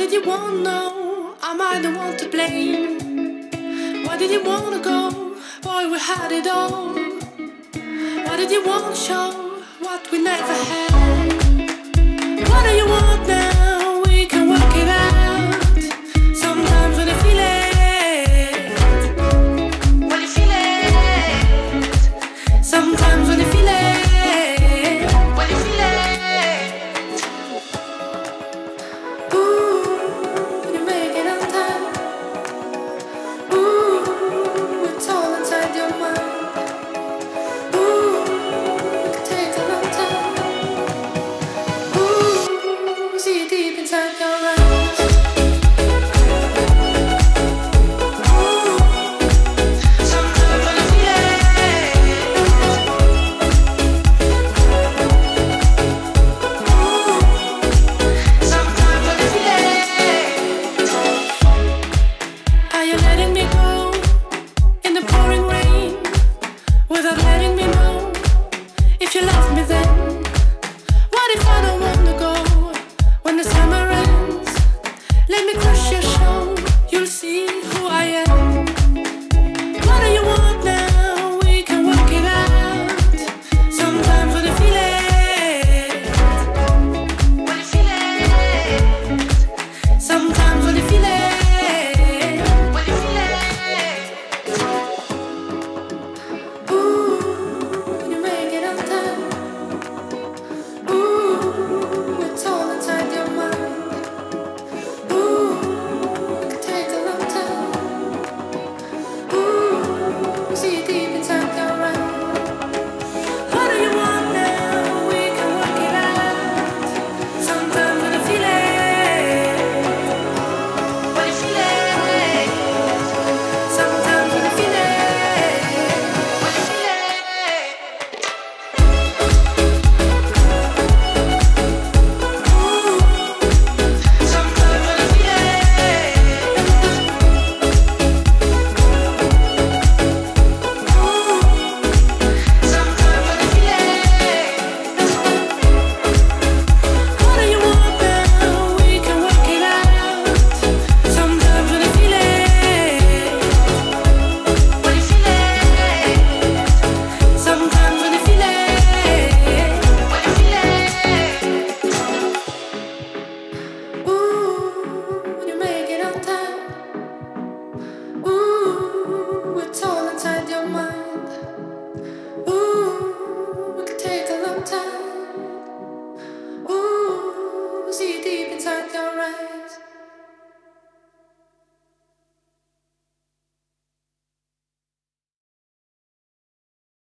did you want to know? Am I the one to blame? Why did you want to go? Boy, we had it all. Why did you want to show what we never had? What do you want now?